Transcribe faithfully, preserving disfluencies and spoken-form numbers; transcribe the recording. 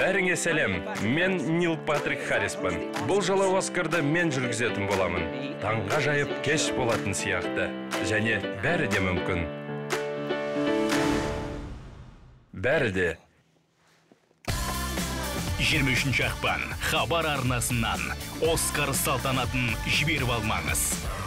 Бәріңе сәлем, мен Нил Патрик Харриспін. Бұл жылы Оскарды мен жүргізетін боламын. Таңға жайып кеш болатын сияқты. Және бәрі де мүмкін. Бәрі де. жиырма үшінші ақпан хабар арнасынан Оскар салтанатын жіберіп алмаңыз.